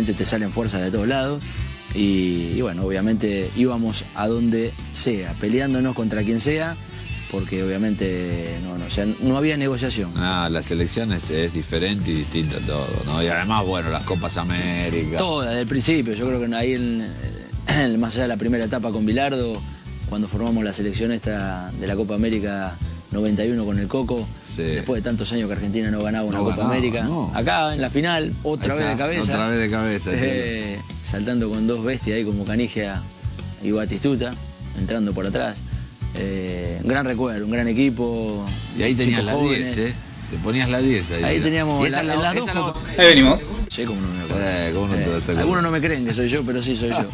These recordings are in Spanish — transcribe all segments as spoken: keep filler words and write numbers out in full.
obviamente te salen fuerzas de todos lados. Y, y bueno, obviamente íbamos a donde sea, peleándonos contra quien sea, porque obviamente no, no, o sea, no había negociación. Ah, la selección es, es diferente y distinta a todo, ¿no? Y además, bueno, las Copas América. Todas, desde el principio. Yo creo que ahí, en, en, más allá de la primera etapa con Bilardo, cuando formamos la selección esta de la Copa América noventa y uno con el Coco, sí. Después de tantos años que Argentina no ganaba una no Copa ganaba, América, no. Acá en la final, otra Acá, vez de cabeza. Otra vez de cabeza. Eh, saltando con dos bestias ahí como Canigia y Batistuta, entrando por atrás. Eh, un gran recuerdo, un gran equipo. Y ahí tenías la diez, ¿eh? Te ponías la diez ahí. Ahí teníamos la, la, las dos. La... Ahí venimos. Sí, como no me acuerdo. Eh, ¿cómo no te vas a acordar? Algunos no me creen que soy yo, pero sí soy yo.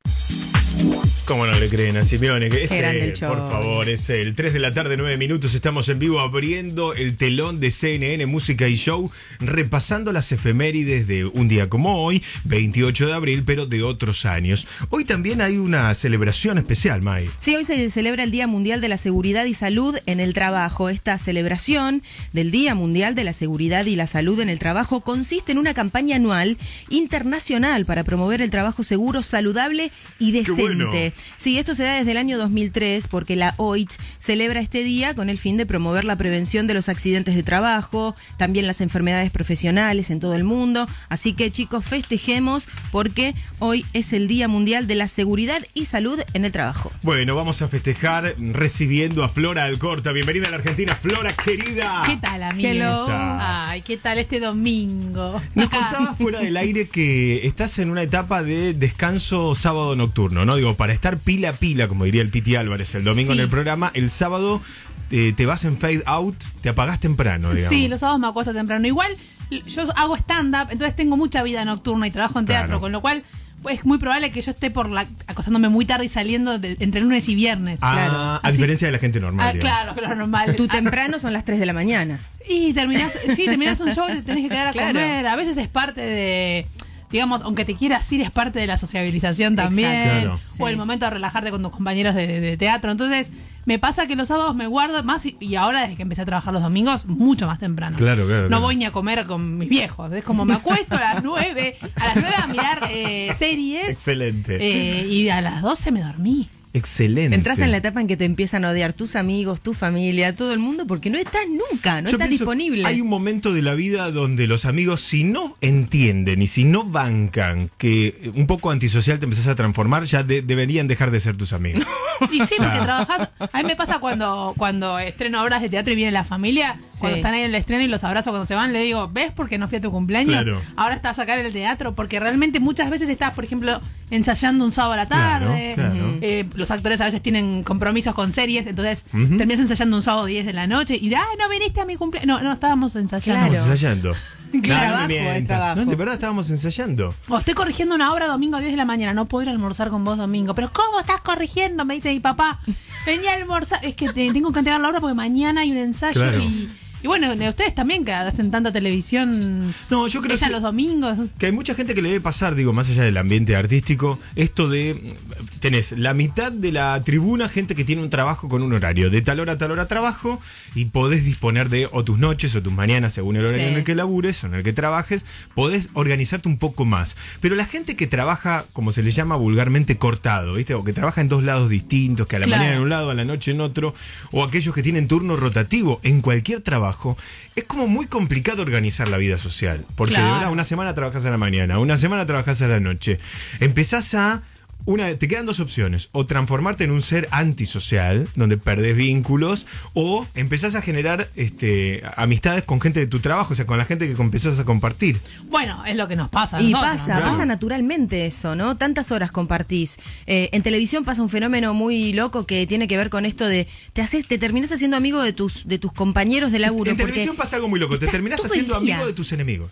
¿Cómo no le creen a Simeone? Que es él, por favor, es el tres de la tarde, nueve minutos, estamos en vivo abriendo el telón de C N N Música y Show, repasando las efemérides de un día como hoy, veintiocho de abril, pero de otros años. Hoy también hay una celebración especial, May. Sí, hoy se celebra el Día Mundial de la Seguridad y Salud en el Trabajo. Esta celebración del Día Mundial de la Seguridad y la Salud en el Trabajo consiste en una campaña anual internacional para promover el trabajo seguro, saludable y decente. Qué bueno. Sí, esto se da desde el año dos mil tres porque la O I T celebra este día con el fin de promover la prevención de los accidentes de trabajo, también las enfermedades profesionales en todo el mundo. Así que, chicos, festejemos porque hoy es el Día Mundial de la Seguridad y Salud en el Trabajo. Bueno, vamos a festejar recibiendo a Flora Alcorta. Bienvenida a la Argentina, Flora querida. ¿Qué tal, amiga? Hello. Ay, ¿qué tal este domingo? Nos contabas fuera del aire que estás en una etapa de descanso sábado nocturno, ¿no? Digo, para estar pila a pila, como diría el Piti Álvarez el domingo sí. En el programa, el sábado eh, te vas en fade out, te apagás temprano, digamos. Sí, los sábados me acuesto temprano. Igual yo hago stand-up, entonces tengo mucha vida nocturna y trabajo en teatro, claro. Con lo cual es muy probable que yo esté por la, acostándome muy tarde y saliendo de, entre lunes y viernes. Ah, claro. A Así, diferencia de la gente normal. Ah, claro, claro, normal. Tu temprano son las tres de la mañana. Y terminás, sí, terminás un show y te tenés que quedar a claro. comer. A veces es parte de... Digamos, aunque te quieras ir, es parte de la sociabilización también. Claro. O el momento de relajarte con tus compañeros de, de, de teatro. Entonces, me pasa que los sábados me guardo más y, y ahora desde que empecé a trabajar los domingos, mucho más temprano. Claro, claro. No claro. voy ni a comer con mis viejos. Es como me acuesto a las nueve, a las nueve a mirar eh, series. Excelente. Eh, y a las doce me dormí. Excelente. Entras en la etapa en que te empiezan a odiar tus amigos, tu familia, todo el mundo, porque no estás nunca, no Yo estás disponible. Hay un momento de la vida donde los amigos, si no entienden y si no bancan que un poco antisocial te empezás a transformar, ya de, deberían dejar de ser tus amigos. Y sí, porque trabajás. A mí me pasa cuando, cuando estreno obras de teatro y viene la familia, sí. Cuando están ahí en el estreno y los abrazo cuando se van, le digo, ¿ves por qué no fui a tu cumpleaños? Claro. Ahora estás acá en el teatro, porque realmente muchas veces estás, por ejemplo, ensayando un sábado a la tarde. Claro, claro. Eh, los actores a veces tienen compromisos con series, entonces Uh-huh. terminas ensayando un sábado diez de la noche y de, ah, no viniste a mi cumpleaños. No, no, estábamos ensayando. Claro. Estábamos ensayando. Trabajo, no, no, es trabajo. no, de verdad estábamos ensayando. O estoy corrigiendo una obra domingo diez de la mañana, no puedo ir a almorzar con vos domingo. Pero ¿cómo estás corrigiendo? Me dice mi papá. Venía a almorzar. Es que te, tengo que entregar la obra porque mañana hay un ensayo. Claro. y... Y bueno, ustedes también que hacen tanta televisión. No, yo creo que los domingos. Que hay mucha gente que le debe pasar, digo, más allá del ambiente artístico, esto de tenés la mitad de la tribuna gente que tiene un trabajo con un horario, de tal hora a tal hora trabajo, y podés disponer de o tus noches o tus mañanas según el horario sí. En el que labures o en el que trabajes, podés organizarte un poco más. Pero la gente que trabaja, como se le llama vulgarmente, cortado, ¿viste? O que trabaja en dos lados distintos, que a la claro. mañana en un lado, a la noche en otro, o aquellos que tienen turno rotativo en cualquier trabajo. Es como muy complicado organizar la vida social. Porque claro. De verdad, una semana trabajás a la mañana, una semana trabajás a la noche. Empezás a... Una, te quedan dos opciones: o transformarte en un ser antisocial, donde perdés vínculos, o empezás a generar este, amistades con gente de tu trabajo, o sea, con la gente que empezás a compartir. Bueno, es lo que nos pasa. Y ¿no? pasa, claro. pasa naturalmente eso, ¿no? Tantas horas compartís. Eh, en televisión pasa un fenómeno muy loco que tiene que ver con esto de te haces, te terminás haciendo amigo de tus, de tus compañeros de laburo. En televisión pasa algo muy loco, te terminás haciendo amigo de tus enemigos.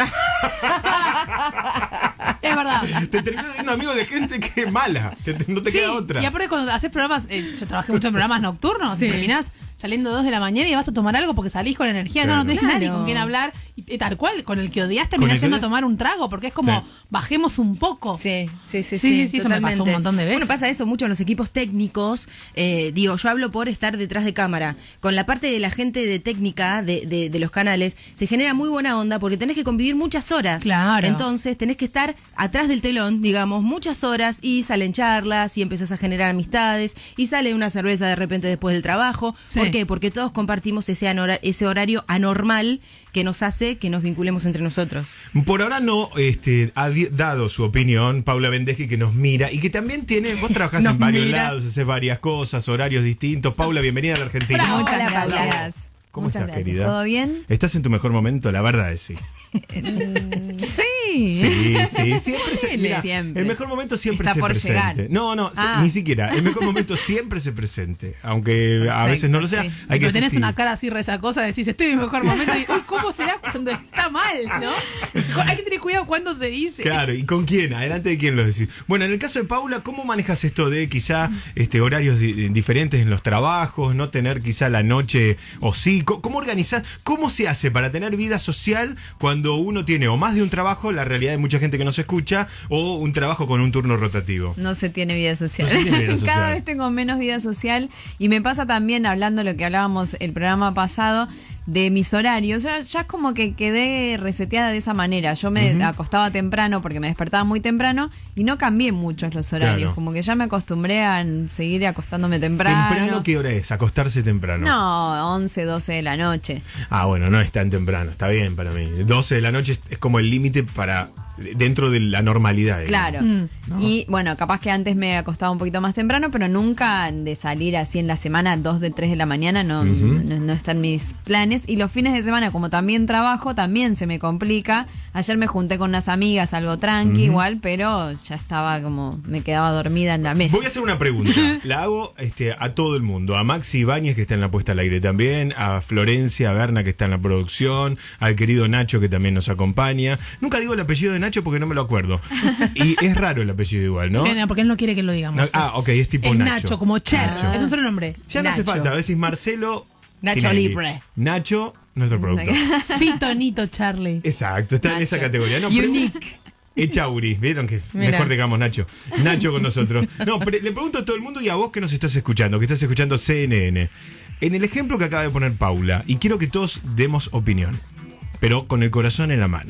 Es verdad. Te terminas siendo amigo de gente que es mala, te, no te sí, queda otra. Y aparte cuando haces programas, eh, yo trabajé mucho en programas nocturnos, sí. Terminás saliendo dos de la mañana y vas a tomar algo porque salís con energía, Claro. no, no tenés Claro. nadie con quien hablar, y, y tal cual, con el que odias Con terminás el que yendo a odias- tomar un trago, porque es como, Sí. bajemos un poco. Sí, sí, sí, Sí, sí, sí, eso me pasó un montón de veces. Bueno, pasa eso mucho en los equipos técnicos. Eh, digo, yo hablo por estar detrás de cámara. Con la parte de la gente de técnica de, de, de los canales, se genera muy buena onda porque tenés que convivir muchas horas. Claro. Entonces tenés que estar atrás del telón, digamos, muchas horas y salen charlas y empezás a generar amistades y sale una cerveza de repente después del trabajo. Sí. ¿Por qué? Porque todos compartimos ese, anora- ese horario anormal que nos hace que nos vinculemos entre nosotros. Por ahora no este, ha di- dado su opinión Paula Vendeschi, que nos mira y que también tiene, vos trabajás Nos en varios mira. lados, haces varias cosas, horarios distintos. Paula, bienvenida a la Argentina. Bravo. Muchas Hola, Paula. gracias. ¿Cómo Muchas estás, gracias. querida? ¿Todo bien? ¿Estás en tu mejor momento? La verdad es sí. Sí. Sí, sí, siempre se, mira, Siempre. el mejor momento siempre Está se por presente. llegar. No, no, se- Ah. ni siquiera. El mejor momento siempre se presente, aunque a veces no lo sea. sí. Hay que Pero tenés decir, una cara así resacosa, decís, estoy en mi mejor momento. Y, uy, ¿cómo será cuando está mal, no? Hay que tener cuidado cuando se dice. Claro, ¿y con quién? ¿Adelante de quién lo decís? Bueno, en el caso de Paula, ¿cómo manejas esto de quizá este, horarios di- diferentes en los trabajos, no tener quizá la noche o sí? ¿Cómo, cómo organizás? ¿Cómo se hace para tener vida social cuando uno tiene o más de un trabajo, la realidad de mucha gente que nos escucha, o un trabajo con un turno rotativo? No se tiene vida social. No se tiene vida social. Cada vez tengo menos vida social y me pasa también, hablando de lo que hablábamos el programa pasado, de mis horarios. Ya, ya es como que quedé reseteada de esa manera. Yo me acostaba temprano porque me despertaba muy temprano y no cambié muchos los horarios. Claro. Como que ya me acostumbré a seguir acostándome temprano. ¿Temprano qué hora es? ¿Acostarse temprano? No, once, doce de la noche. Ah, bueno, no es tan temprano, está bien para mí. doce de la noche es, es como el límite para dentro de la normalidad. digamos. Claro. Mm. Y bueno, capaz que antes me acostaba un poquito más temprano, pero nunca de salir así en la semana, dos de tres de la mañana, no, Ujú. no, no están mis planes. Y los fines de semana, como también trabajo, también se me complica. Ayer me junté con unas amigas, algo tranqui igual, pero ya estaba como, me quedaba dormida en la mesa. Voy a hacer una pregunta. La hago este, a todo el mundo. A Maxi Ibáñez, que está en la puesta al aire también. A Florencia Berna, que está en la producción. Al querido Nacho, que también nos acompaña. Nunca digo el apellido de Nacho porque no me lo acuerdo. Y es raro el apellido igual, ¿no? Bueno, porque él no quiere que lo digamos. No, ah, ok, es tipo es Nacho. Nacho, como Cher. Nacho. Es un solo nombre. Ya no hace Nacho. falta. A veces Marcelo Nacho Tinelli. Libre. Nacho, nuestro productor. Fito, Nito, Charlie. Exacto, está en esa Nacho. categoría. No, pero- Unique. Echauri, vieron que Mira. mejor digamos Nacho. Nacho con nosotros. No, pero le pregunto a todo el mundo y a vos que nos estás escuchando, que estás escuchando C N N. En el ejemplo que acaba de poner Paula, y quiero que todos demos opinión, pero con el corazón en la mano.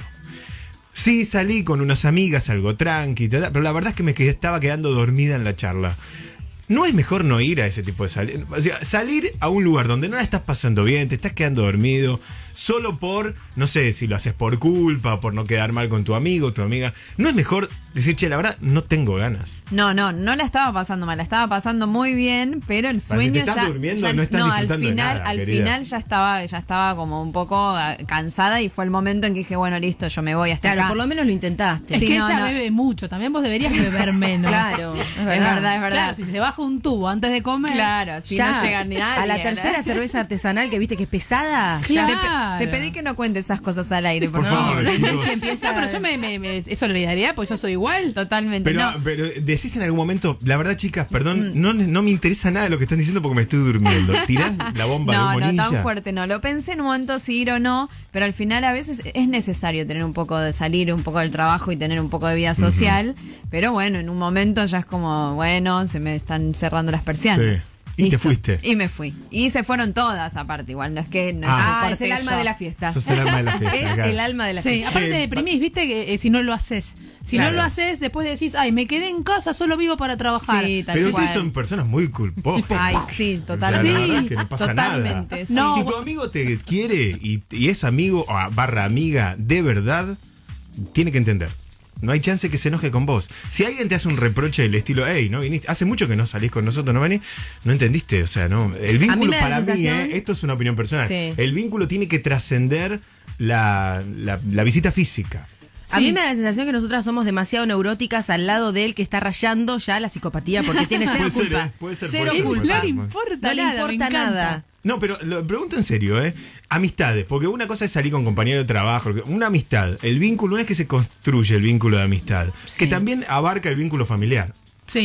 Sí, salí con unas amigas, algo tranqui, ta, ta, pero la verdad es que me quedé- estaba quedando dormida en la charla. ¿No es mejor no ir a ese tipo de salir? O sea, salir a un lugar donde no la estás pasando bien, te estás quedando dormido, solo por, no sé, si lo haces por culpa, por no quedar mal con tu amigo, tu amiga. ¿No es mejor decir, che, la verdad, no tengo ganas? No, no, no la estaba pasando mal, la estaba pasando muy bien, pero el si sueño te estás ya, durmiendo, ya- no estás al disfrutando de final, nada, al querida. final ya estaba, ya estaba como un poco ah, cansada y fue el momento en que dije, bueno, listo, yo me voy hasta Claro, acá. por lo menos lo intentaste. Es Sí, que no, ella no. bebe mucho. También vos deberías beber menos. Claro, es Es verdad. verdad, es verdad. Claro, si se baja un tubo antes de comer. Claro, si Ya, no llega ni nadie. a la tercera cerveza artesanal que viste que es pesada. Claro. ya. Te, pe- te pedí que no cuentes esas cosas al aire, por, Por favor. favor, chicos. Que empieza No, pero yo me, me, me- es solidaridad, pues yo soy igual. Totalmente. Pero, no. pero decís en algún momento, la verdad, chicas, perdón, no, no me interesa nada lo que están diciendo porque me estoy durmiendo. Tirás la bomba No, de no monilla. tan fuerte, no. Lo pensé en un momento si ir o no, pero al final a veces es necesario tener un poco de salir, un poco del trabajo y tener un poco de vida social. Pero bueno, en un momento ya es como, bueno, se me están cerrando las persianas. Sí. Y te fuiste. Y me fui. Y se fueron todas aparte, igual. No es que no Ah. Ah, me es el corté alma yo. de la fiesta. Sos el alma de la fiesta. Es claro. el alma de la Sí, fiesta. aparte Che, te deprimís, viste, que eh, si no lo haces. Si Claro. no lo haces, después decís, ay, me quedé en casa, solo vivo para trabajar. Sí, tal Pero cual. ustedes son personas muy culposas. Ay, sí, O sea, totalmente. la verdad es que no pasa Totalmente, nada. sí. No, si bueno. tu amigo te quiere y, y es amigo o barra amiga de verdad, tiene que entender. No hay chance que se enoje con vos. Si alguien te hace un reproche del estilo, hey, no viniste, hace mucho que no salís con nosotros, no venís, no entendiste, o sea, no. El vínculo me da para la mí, sensación- eh, esto es una opinión personal. Sí. El vínculo tiene que trascender la, la, la visita física. A Sí. mí me da la sensación que nosotras somos demasiado neuróticas al lado de él que está rayando ya la psicopatía porque tiene cero Puede ser, culpa. eh, puede ser, cero puede ser, culpa. puede No ser. le importa No le nada, me importa encanta. nada. No, pero lo pregunto en serio, ¿eh? Amistades, porque una cosa es salir con compañeros de trabajo, una amistad, el vínculo, una es que se construye el vínculo de amistad, que también abarca el vínculo familiar. Sí.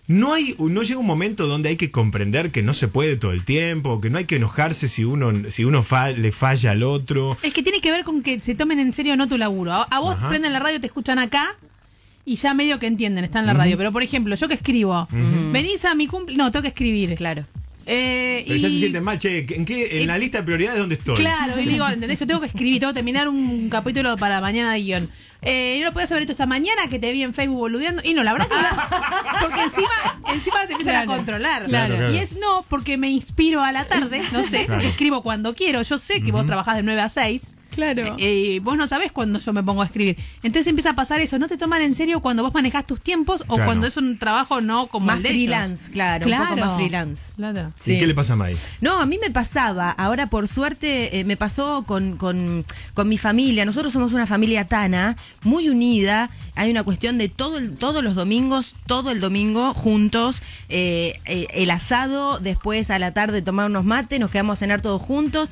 No hay, no llega un momento donde hay que comprender que no se puede todo el tiempo, que no hay que enojarse si uno, si uno fa, le falla al otro. Es que tiene que ver con que se tomen en serio no tu laburo. A, a vos Ajá. prenden la radio, te escuchan acá y ya medio que entienden, está en la uh-huh. radio. Pero por ejemplo, yo que escribo, uh-huh. venís a mi cumple, no, tengo que escribir. Claro. Eh, Pero y, ya se sienten mal, che, ¿en, qué, en eh, la lista de prioridades dónde estoy? Claro, y le digo, ¿entendés? Yo tengo que escribir, tengo que terminar un capítulo para mañana de guión. Eh, ¿no lo podías haber hecho esta mañana que te vi en Facebook boludeando? Y no, la verdad que vas, porque encima, encima te empiezan claro, a controlar. Claro, claro. Y es no, porque me inspiro a la tarde, no sé, claro. escribo cuando quiero. Yo sé que uh-huh. vos trabajás de nueve a seis. Claro. Eh, eh, vos no sabés cuándo yo me pongo a escribir. Entonces empieza a pasar eso. No te toman en serio cuando vos manejás tus tiempos o claro. cuando es un trabajo no como más el de freelance, ellos. claro, claro. un poco más freelance. Claro. Sí. ¿Y qué le pasa a May? No, a mí me pasaba. Ahora, por suerte, eh, me pasó con, con, con mi familia. Nosotros somos una familia tana, muy unida. Hay una cuestión de todo el, todos los domingos, todo el domingo, juntos. Eh, eh, el asado, después a la tarde tomar unos mates, nos quedamos a cenar todos juntos.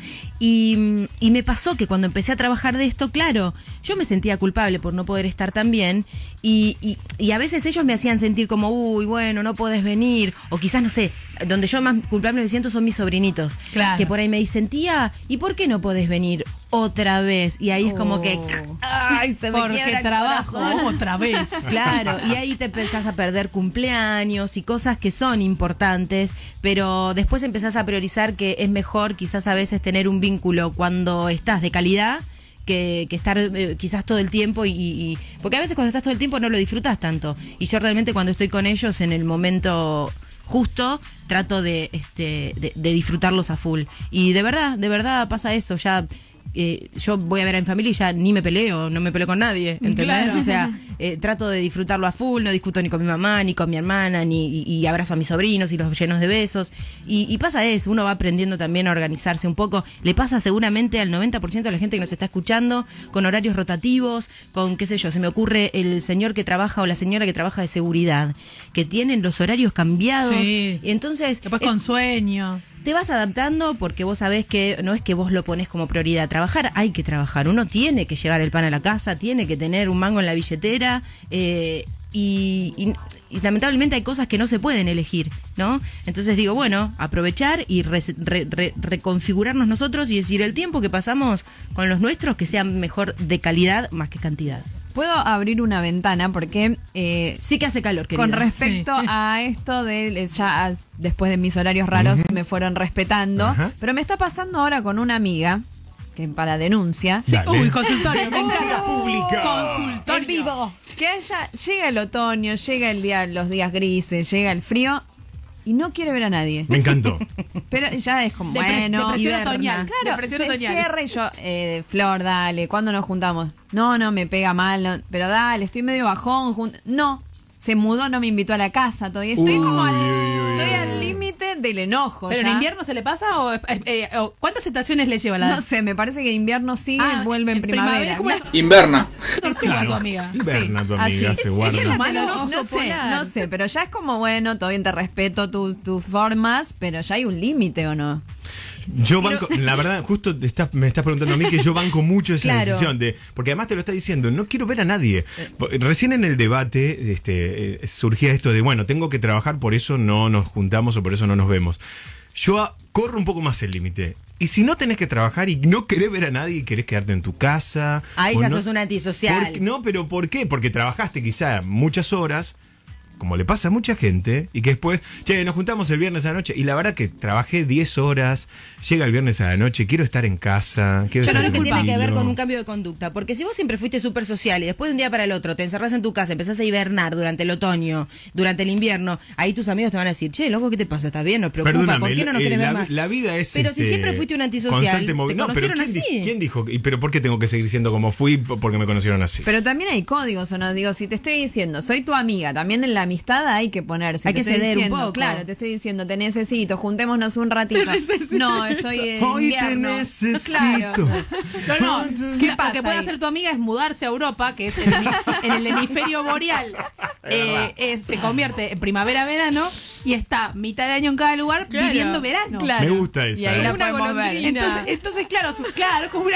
Y, y me pasó que cuando empecé a trabajar de esto, claro, yo me sentía culpable por no poder estar tan bien y, y, y a veces ellos me hacían sentir como, uy, bueno, no podés venir, o quizás, no sé, donde yo más culpable me siento son mis sobrinitos, claro. que por ahí me dicen, tía, ¿y por qué no podés venir otra vez? Y ahí es como que, ay, se me porque quiebra el trabajo corazón. otra vez. Claro, y ahí te empezás a perder cumpleaños y cosas que son importantes, pero después empezás a priorizar que es mejor quizás a veces tener un vínculo cuando estás de calidad que, que estar eh, quizás todo el tiempo y, y porque a veces cuando estás todo el tiempo no lo disfrutas tanto, y yo realmente cuando estoy con ellos en el momento justo trato de este de, de disfrutarlos a full, y de verdad, de verdad pasa eso. Ya eh, yo voy a ver a mi familia y ya ni me peleo, no me peleo con nadie, ¿entendés? Claro. O sea, eh, trato de disfrutarlo a full, no discuto ni con mi mamá, ni con mi hermana, ni y, y abrazo a mis sobrinos y los llenos de besos. Y, y pasa eso, uno va aprendiendo también a organizarse un poco. Le pasa seguramente al noventa por ciento de la gente que nos está escuchando, con horarios rotativos, con qué sé yo, se me ocurre el señor que trabaja o la señora que trabaja de seguridad, que tienen los horarios cambiados. Sí. Y entonces... Después con sueño. Te vas adaptando porque vos sabés que no es que vos lo pones como prioridad. Trabajar, hay que trabajar. Uno tiene que llevar el pan a la casa, tiene que tener un mango en la billetera eh, y, y, y lamentablemente hay cosas que no se pueden elegir, ¿no? Entonces digo, bueno, aprovechar y re, re, re, reconfigurarnos nosotros y decir el tiempo que pasamos con los nuestros que sea mejor de calidad más que cantidad. Puedo abrir una ventana porque eh, sí que hace calor, querida. Con respecto sí. a esto de ya después de mis horarios raros uh-huh. me fueron respetando, uh-huh. pero me está pasando ahora con una amiga que para denuncia. Sí. Uy, consultorio, me encanta. Pública. Consultorio. En vivo. Que haya, llega el otoño, llega el día, los días grises, llega el frío. Y no quiere ver a nadie. Me encantó. Pero ya es como, Depre- bueno... Depresión otoñal. Claro, depresión se otoñal. cierra y yo, eh, Flor, dale, ¿cuándo nos juntamos? No, no, me pega mal, no, pero dale, estoy medio bajón. Jun- no, se mudó, no me invitó a la casa todavía. Estoy uy, como al, uy, uy, estoy uy, al uy. límite del enojo. ¿Pero ya. en invierno se le pasa o, eh, eh, o cuántas estaciones le lleva la...? No sé, me parece que invierno sigue Ah, y vuelve en en primavera, primavera. ¿cómo es? Inverna. Tortuga tu amiga. Inverna tu Así. amiga, se guarda. Ella te lo- Un oso no sé, polar. no sé, pero ya es como, bueno, todo bien, te respeto tus tus formas, pero ya hay un límite, ¿o no? Yo banco, la verdad, justo te estás, me estás preguntando a mí que yo banco mucho esa Claro. decisión de, porque además te lo está diciendo, no quiero ver a nadie. Recién en el debate este, eh, surgía esto de, bueno, tengo que trabajar, por eso no nos juntamos o por eso no nos vemos. Yo a, corro un poco más el límite. Y si no tenés que trabajar y no querés ver a nadie y querés quedarte en tu casa... Ahí o ya no, sos un antisocial. Porque- no, pero ¿por qué? Porque trabajaste quizá muchas horas, como le pasa a mucha gente, y que después, che, nos juntamos el viernes a la noche, y la verdad que trabajé diez horas, llega el viernes a la noche, quiero estar en casa, quiero Yo estar creo que tiene que ver tranquilo. con un cambio de conducta, porque si vos siempre fuiste súper social y después de un día para el otro te encerrás en tu casa, empezás a hibernar durante el otoño, durante el invierno, ahí tus amigos te van a decir, che, loco, ¿qué te pasa? ¿Estás bien? ¿Nos preocupa? Perdóname, ¿Por qué no nos eh, querés la, ver más? la vida es... Pero si este, siempre fuiste un antisocial, constante ¿te movi- no, pero conocieron ¿quién, di- así? ¿quién dijo? ¿Y pero por qué tengo que seguir siendo como fui? Porque me conocieron así. Pero también hay códigos, ¿o no? Digo, si te estoy diciendo, soy tu amiga, también en la amistad hay que ponerse. Hay Te que estoy ceder un diciendo, poco. Claro, te estoy diciendo, te necesito, juntémonos un ratito. No, estoy en Hoy te invierno. necesito. Claro. No, no. ¿Qué Lo pasa que puede ahí? hacer tu amiga es mudarse a Europa, que es en el, hemi- en el hemisferio boreal. Eh, eh, se convierte en primavera-verano y está mitad de año en cada lugar Claro. viviendo verano. Claro. Me gusta esa. Y ahí ¿eh? la Una podemos ver. golondrina. Entonces, entonces, claro, su- claro, como una...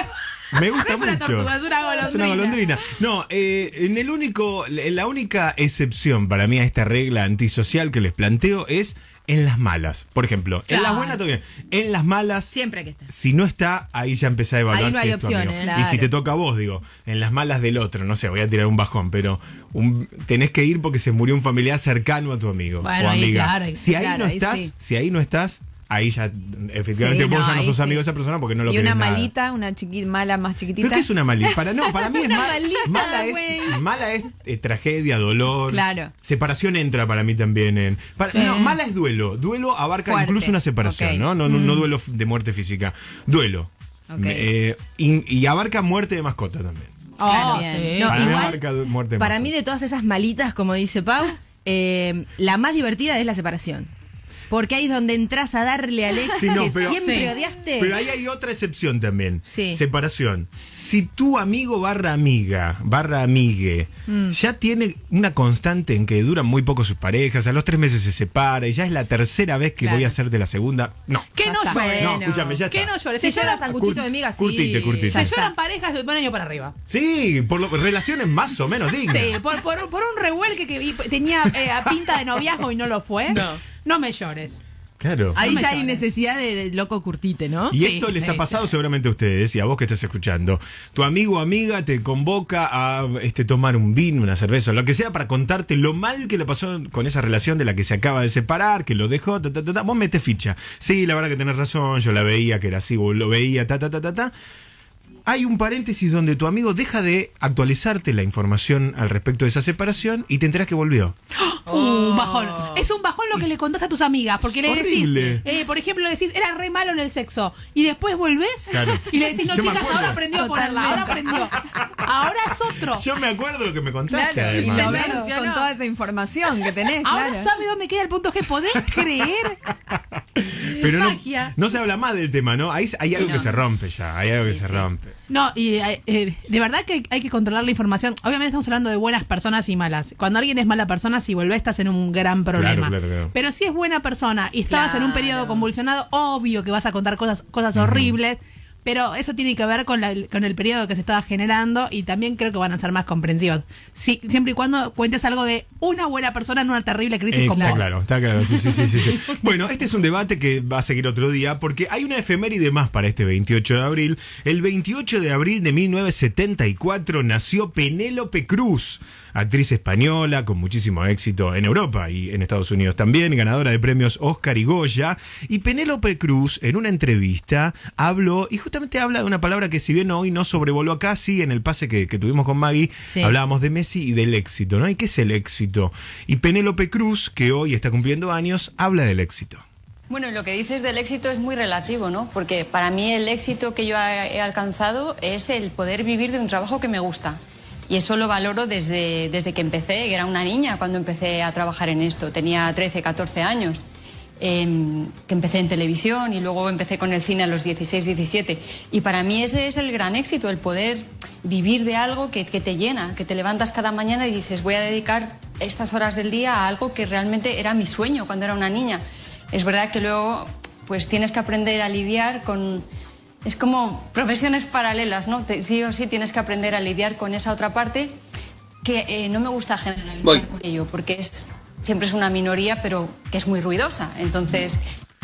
Me gusta No es una mucho. tortuga, es una golondrina. Es una golondrina. No, eh, en el único, la única excepción para mí a esta regla antisocial que les planteo es en las malas. Por ejemplo, Claro. en las buenas todavía. En las malas, Siempre que esté. si no está, ahí ya empezás a evaluar Ahí no si hay es tu opciones, amigo. claro. Y si te toca a vos, digo, en las malas del otro, no sé, voy a tirar un bajón, pero un- tenés que ir porque se murió un familiar cercano a tu amigo Bueno, o ahí, amiga. claro, ahí- si ahí claro, no ahí estás, sí. si ahí no estás, ahí ya efectivamente Sí, vos no, ya no ahí sos sí. amigo de esa persona porque no lo Y querés una nada. malita, una chiquita mala más chiquitita. ¿Pero qué es una malita? Para, no, para mí es Una ma- malita, mala. Es, güey. mala es eh, tragedia, dolor. Claro. Separación entra para mí también en. para- Sí. No, mala es duelo. Duelo abarca Fuerte. incluso una separación, Ok. ¿no? No, no, no duelo f- de muerte física. Duelo. Ok. Eh, y, y abarca muerte de mascota también. Oh, Bien. sí. No, para mí igual, abarca muerte de para mascota. mí de todas esas malitas, como dice Pau, eh, la más divertida es la separación. Porque ahí es donde entras a darle al ex Sí, no, que pero- siempre Sí. odiaste. Pero ahí hay otra excepción también. Sí. Separación. Si tu amigo barra amiga, barra amigue, Mm. ya tiene una constante en que duran muy poco sus parejas, a los tres meses se separa y ya es la tercera vez que Claro. voy a hacer de la segunda. No. Que Ya no está. llores. No, escúchame, ya Que está. no llores. Si Se llora lloran, sanguchito de miga, sí. Curtite, curtite. se Ya lloran está. parejas de un año para arriba. Sí, por lo- relaciones más o menos dignas. Sí, por, por, por un revuelque que vi- tenía eh, pinta de noviazgo y no lo fue. No. No me llores. Claro. Ahí No me ya hay llores. necesidad de, de loco curtite, ¿no? Y Sí, esto les sí, ha pasado sí. seguramente a ustedes y a vos que estás escuchando. Tu amigo o amiga te convoca a este, tomar un vino, una cerveza, lo que sea, para contarte lo mal que le pasó con esa relación de la que se acaba de separar, que lo dejó, ta, ta, ta, ta. Vos metés ficha. Sí, la verdad que tenés razón, yo la veía que era así, vos lo veía, ta, ta, ta, ta, ta. Hay un paréntesis donde tu amigo deja de actualizarte la información al respecto de esa separación y te enterás que volvió. Un bajón. Es un bajón lo que le contás a tus amigas. Porque le Horrible. decís, eh, por ejemplo, le decís, era re malo en el sexo. Y después volvés Claro. y le decís, no, Yo me chicas, acuerdo. ahora aprendió a ponerla. Ahora aprendió. Ahora es otro. Yo me acuerdo lo que me contaste, Claro, y además. se A ve- ver, Solucionó. con toda esa información que tenés, Ahora claro. sabe dónde queda el punto G. ¿Podés creer? Pero no, Magia. no se habla más del tema, ¿no? Hay, hay algo que se rompe ya, hay algo que se rompe. No, y eh, eh, de verdad que hay que controlar la información. Obviamente estamos hablando de buenas personas y malas. Cuando alguien es mala persona, si volvés estás en un gran problema. Claro, claro, claro. Pero si es buena persona y estabas en un Claro. periodo convulsionado, obvio que vas a contar cosas, cosas horribles. Pero eso tiene que ver con, la- con el periodo que se estaba generando y también creo que van a ser más comprensivos. Sí, siempre y cuando cuentes algo de una buena persona en una terrible crisis Eh, como está vos. claro, está claro. Sí, sí, sí, sí, sí. Bueno, este es un debate que va a seguir otro día porque hay una efeméride más para este veintiocho de abril. El veintiocho de abril de mil novecientos setenta y cuatro nació Penélope Cruz, actriz española con muchísimo éxito en Europa y en Estados Unidos también, ganadora de premios Oscar y Goya. Y Penélope Cruz en una entrevista habló, y justamente habla de una palabra que si bien hoy no sobrevoló acá, sí en el pase que, que tuvimos con Maggie, Sí. hablábamos de Messi y del éxito, ¿no? ¿Y qué es el éxito? Y Penélope Cruz, que hoy está cumpliendo años, habla del éxito. Bueno, lo que dices del éxito es muy relativo, ¿no? Porque para mí el éxito que yo he he alcanzado es el poder vivir de un trabajo que me gusta. Y eso lo valoro desde, desde que empecé, que era una niña cuando empecé a trabajar en esto. Tenía trece, catorce años, eh, que empecé en televisión y luego empecé con el cine a los dieciséis, diecisiete. Y para mí ese es el gran éxito, el poder vivir de algo que, que te llena, que te levantas cada mañana y dices, voy a dedicar estas horas del día a algo que realmente era mi sueño cuando era una niña. Es verdad que luego pues tienes que aprender a lidiar con... Es como profesiones paralelas, ¿no? Te- sí o sí tienes que aprender a lidiar con esa otra parte que eh, no me gusta generalizar Voy. por ello, porque es, siempre es una minoría, pero que es muy ruidosa. Entonces,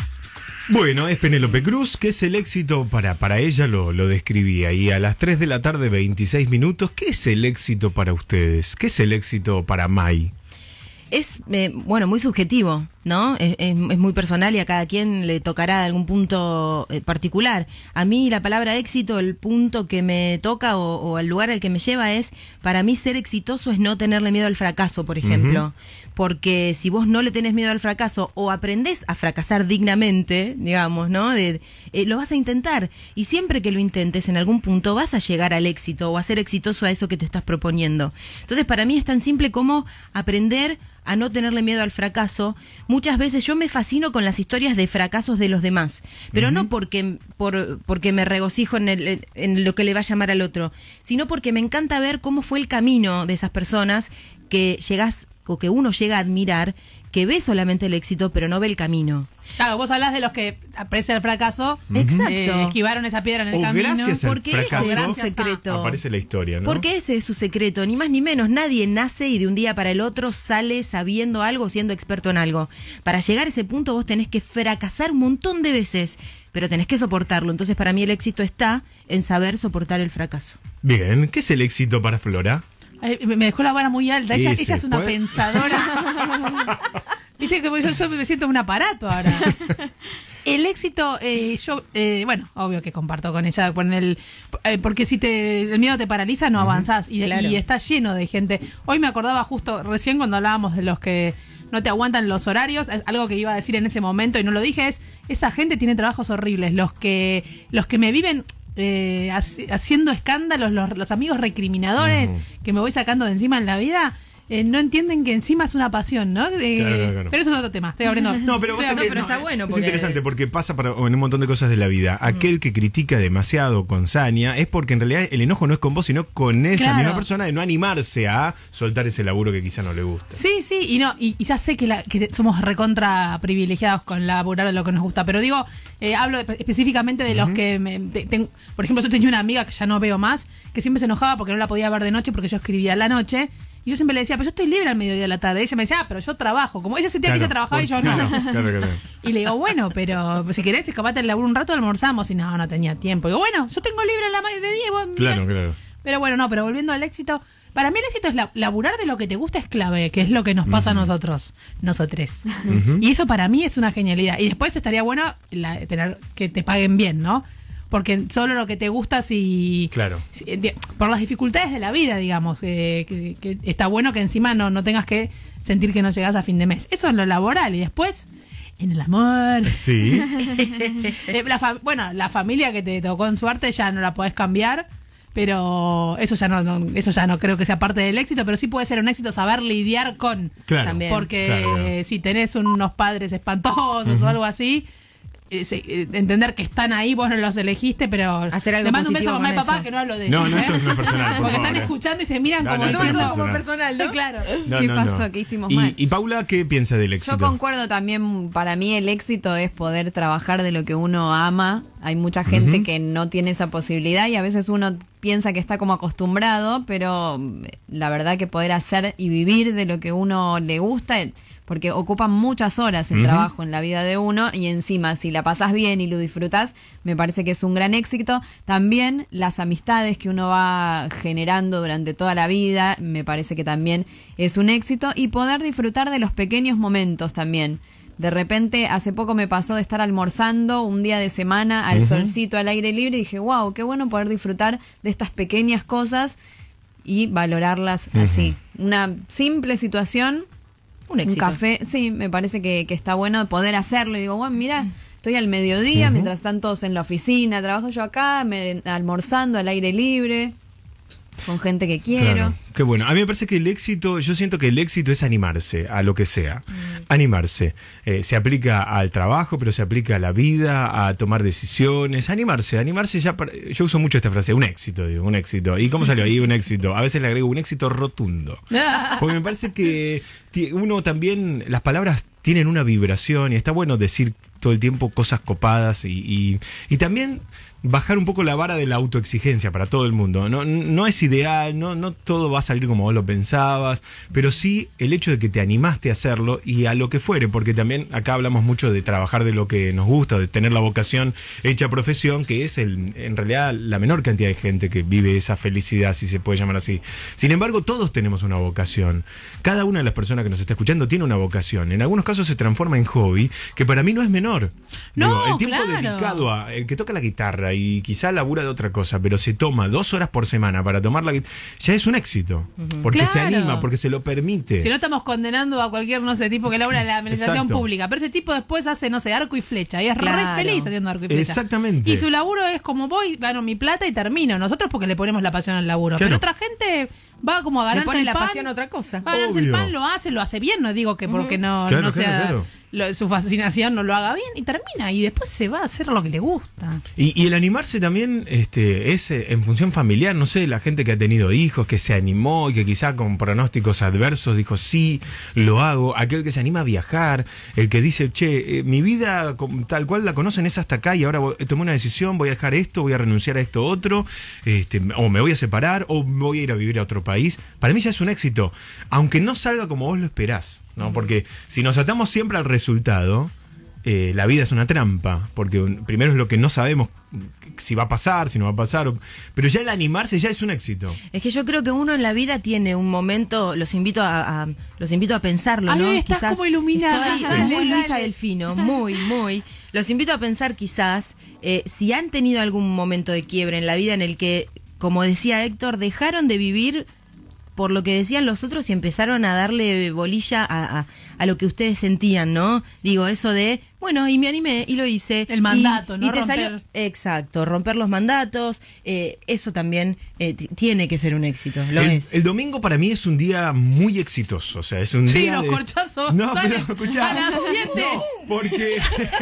Bueno, es Penélope Cruz, que es el éxito para, para ella, lo, lo describía. Y a las tres de la tarde, veintiséis minutos, ¿qué es el éxito para ustedes? ¿Qué es el éxito para Mai? Es, eh, bueno, muy subjetivo, ¿no? Es, es- es muy personal y a cada quien le tocará algún punto eh, particular. A mí la palabra éxito, el punto que me toca o, o el lugar al que me lleva es, para mí ser exitoso es no tenerle miedo al fracaso, por ejemplo. Porque si vos no le tenés miedo al fracaso o aprendés a fracasar dignamente, digamos, ¿no? De- eh, lo vas a intentar. Y siempre que lo intentes, en algún punto vas a llegar al éxito o a ser exitoso a eso que te estás proponiendo. Entonces, para mí es tan simple como aprender a no tenerle miedo al fracaso. Muchas veces yo me fascino con las historias de fracasos de los demás, pero no porque, por, porque me regocijo en, el, en lo que le va a llamar al otro, sino porque me encanta ver cómo fue el camino de esas personas que llegás o que uno llega a admirar, que ve solamente el éxito, pero no ve el camino. Claro, vos hablás de los que aparece el fracaso, Exacto. eh, esquivaron esa piedra en el O camino. gracias al Porque ese fracaso es su secreto. aparece la historia, ¿no? Porque ese es su secreto, ni más ni menos. Nadie nace y de un día para el otro sale sabiendo algo, siendo experto en algo. Para llegar a ese punto vos tenés que fracasar un montón de veces, pero tenés que soportarlo. Entonces para mí el éxito está en saber soportar el fracaso. Bien, ¿qué es el éxito para Flora? Ay, me dejó la vara muy alta. Ella, Ese, ella es una ¿pues? pensadora. Viste que yo, yo me siento un aparato ahora. El éxito, eh, yo, eh, bueno, obvio que comparto con ella, con el, eh, porque si te, el miedo te paraliza, no avanzás. Y, Claro. y está lleno de gente. Hoy me acordaba justo recién cuando hablábamos de los que no te aguantan los horarios, es algo que iba a decir en ese momento y no lo dije, es, esa gente tiene trabajos horribles. Los que, los que me viven eh, haci- haciendo escándalos, los, los amigos recriminadores que me voy sacando de encima en la vida, eh, no entienden que encima es una pasión, ¿no? Eh, Claro, claro, claro. Pero eso es otro tema, estoy abriendo. No, pero, vos estoy sabés que abriendo- pero está bueno es porque- interesante porque pasa para, en un montón de cosas de la vida. Aquel que critica demasiado con saña es porque en realidad el enojo no es con vos, sino con esa Claro. misma persona de no animarse a soltar ese laburo que quizá no le gusta. Sí, sí, y no, y, y ya sé que, la, que somos recontra privilegiados con laburar lo que nos gusta, pero digo, eh, hablo espe- específicamente de los que, me, te- ten- por ejemplo, yo tenía una amiga que ya no veo más, que siempre se enojaba porque no la podía ver de noche porque yo escribía a la noche, y yo siempre le decía, pero yo estoy libre al mediodía de la tarde, y ella me decía, ah, pero yo trabajo, como ella sentía que ella trabajaba y yo no. Claro, claro, claro. Y le digo, bueno, pero si querés escapate el laburo un rato, almorzamos, y no, no tenía tiempo. Y digo, bueno, yo tengo libre a la ma- de diez, vos, mirá. Claro, claro. Pero bueno, no, pero volviendo al éxito, para mí el éxito es la- laburar de lo que te gusta es clave, que es lo que nos pasa a nosotros, nosotres. Y eso para mí es una genialidad. Y después estaría bueno la- tener que te paguen bien, ¿no? Porque solo lo que te gusta si... Claro. si- enti- por las dificultades de la vida, digamos, eh, que, que está bueno que encima no, no tengas que sentir que no llegás a fin de mes. Eso en lo laboral. Y después, en el amor... Sí. Eh, la fa- bueno, la familia que te tocó en suerte ya no la podés cambiar, pero eso ya no, no- eso ya no creo que sea parte del éxito, pero sí puede ser un éxito saber lidiar con. Claro. También. Porque Claro, claro. si tenés unos padres espantosos o algo así, eh, se- eh, entender que están ahí, vos no los elegiste, pero Hacer algo le mando un beso positivo a mamá y con papá, eso. que no hablo de No, ellos, no, ¿eh? esto no es personal, por Porque favor, están eh. escuchando y se miran No, como no, esto no es diciendo... personal. personal, ¿no? Claro. No, ¿Qué no, pasó? no. ¿Qué hicimos y, mal? ¿Y Paula qué piensa del éxito? Yo concuerdo también, para mí el éxito es poder trabajar de lo que uno ama. Hay mucha gente que no tiene esa posibilidad y a veces uno piensa que está como acostumbrado, pero la verdad que poder hacer y vivir de lo que uno le gusta, porque ocupan muchas horas el Ujú. trabajo en la vida de uno y encima si la pasas bien y lo disfrutas, me parece que es un gran éxito. También las amistades que uno va generando durante toda la vida, me parece que también es un éxito y poder disfrutar de los pequeños momentos también. De repente, hace poco me pasó de estar almorzando un día de semana al Ujú. solcito, al aire libre, y dije, wow, qué bueno poder disfrutar de estas pequeñas cosas y valorarlas así. Una simple situación, Un éxito. café, sí, me parece que, que está bueno poder hacerlo. Y digo, bueno, mira, estoy al mediodía, mientras están todos en la oficina, trabajo yo acá, me- almorzando al aire libre, con gente que quiero. Claro, qué bueno. A mí me parece que el éxito, yo siento que el éxito es animarse a lo que sea. Animarse. Eh, se aplica al trabajo, pero se aplica a la vida, a tomar decisiones. Animarse, animarse ya. para- yo uso mucho esta frase, un éxito, digo, un éxito. ¿Y cómo salió ahí un éxito? A veces le agrego un éxito rotundo. Porque me parece que ti- uno también, las palabras tienen una vibración y está bueno decir todo el tiempo cosas copadas y, y, y también bajar un poco la vara de la autoexigencia para todo el mundo. No, no es ideal, no, no todo va a salir como vos lo pensabas, pero sí el hecho de que te animaste a hacerlo y a lo que fuere, porque también acá hablamos mucho de trabajar de lo que nos gusta, de tener la vocación hecha profesión, que es el, en realidad la menor cantidad de gente que vive esa felicidad, si se puede llamar así. Sin embargo, todos tenemos una vocación. Cada una de las personas que nos está escuchando tiene una vocación. En algunos casos se transforma en hobby, que para mí no es menor. No, el tiempo claro. dedicado a el que toca la guitarra y quizá labura de otra cosa, pero se toma dos horas por semana para tomar la guitarra, ya es un éxito. Porque se Claro. anima, porque se lo permite. Si no estamos condenando a cualquier, no sé, tipo que labura en la administración Exacto. pública, pero ese tipo después hace, no sé, arco y flecha, y es Claro. re feliz haciendo arco y flecha. Exactamente. Y su laburo es como voy, gano mi plata y termino. Nosotros porque le ponemos la pasión al laburo. Claro. Pero otra gente va como a Le ganarse pone el la pan. pasión a otra cosa. Va a ganarse el Obvio. pan, lo hace, lo hace bien, no digo que porque no, Claro, no sea claro, claro. lo- su fascinación no lo haga bien y termina y después se va a hacer lo que le gusta. Y, y el animarse también este, es eh, en función familiar, no sé, la gente que ha tenido hijos, que se animó y que quizá con pronósticos adversos dijo sí, lo hago, aquel que se anima a viajar, el que dice, che, eh, mi vida com- tal cual la conocen es hasta acá y ahora voy- tomé una decisión, voy a dejar esto, voy a renunciar a esto otro, este, o me voy a separar, o voy a ir a vivir a otro país. Para mí ya es un éxito, aunque no salga como vos lo esperás, ¿no? Porque si nos atamos siempre al resultado, eh, la vida es una trampa, porque un- primero es lo que no sabemos si va a pasar, si no va a pasar, o- pero ya el animarse ya es un éxito. Es que yo creo que uno en la vida tiene un momento, los invito a, a- los invito a pensarlo, Ay, ¿no? estás como iluminada. Estoy Dale, muy Luisa dale. Delfino, muy, muy. Los invito a pensar quizás eh, si han tenido algún momento de quiebre en la vida en el que, como decía Héctor, dejaron de vivir por lo que decían los otros y empezaron a darle bolilla a, a, a lo que ustedes sentían, ¿no? Digo, eso de, bueno, y me animé y lo hice. El mandato, y, ¿no? Y te Romper. salió, exacto, romper los mandatos, eh, eso también eh, t- tiene que ser un éxito, lo el, es. el domingo para mí es un día muy exitoso, o sea, es un Sí, día los de- corchazos No, salen pero escuchá, a las siete. no, porque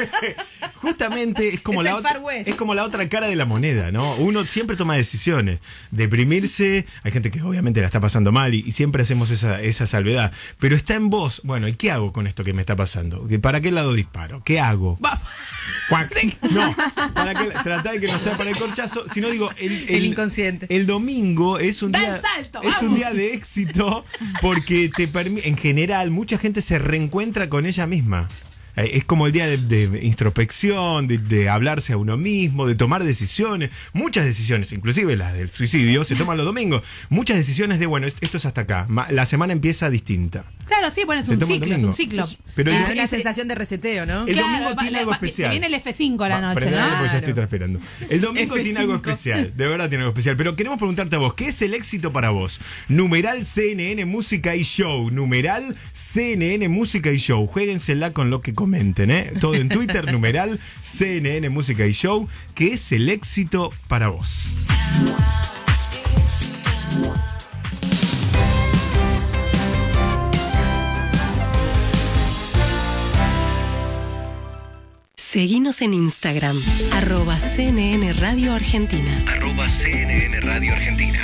justamente es como Es la el otra, Far West. es como la otra cara de la moneda, ¿no? Uno siempre toma decisiones, deprimirse, hay gente que obviamente la está pasando mal y, y siempre hacemos esa, esa salvedad, pero está en vos, bueno, ¿y qué hago con esto que me está pasando? ¿Que ¿Para qué lado disparo? ¿Qué hago? Va- Cuac. No, para que tratar de que no sea para el corchazo, sino digo, el, El inconsciente. El domingo es un Da día el salto, es un vamos. día de éxito porque te permite, en general, mucha gente se reencuentra con ella misma. Eh, Es como el día de, de introspección, de, de hablarse a uno mismo, de tomar decisiones, muchas decisiones, inclusive las del suicidio, se toman los domingos. Muchas decisiones de, bueno, esto es hasta acá. Ma- La semana empieza distinta. Claro, sí, bueno, es Se un toma el ciclo, es domingo. un ciclo. Pero Ah, el- una es- sensación de reseteo, ¿no? El Claro, domingo va- tiene algo va- especial. Se viene el F cinco a la Va, noche, frenale, ¿no? porque ya estoy transpirando. El domingo F tiene algo cinco. especial, de verdad tiene algo especial. Pero queremos preguntarte a vos, ¿qué es el éxito para vos? Numeral C N N Música y Show. Numeral C N N Música y Show. Juéguensela con lo que comenten, ¿eh? Todo en Twitter, numeral C N N Música y Show. ¿Qué es el éxito para vos? Seguinos en Instagram, arroba C N N Radio Argentina. Arroba C N N Radio Argentina.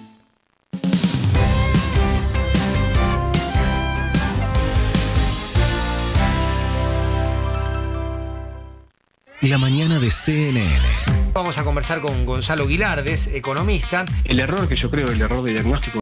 La mañana de C N N. Vamos a conversar con Gonzalo Guilardes, economista. El error que yo creo, el error de diagnóstico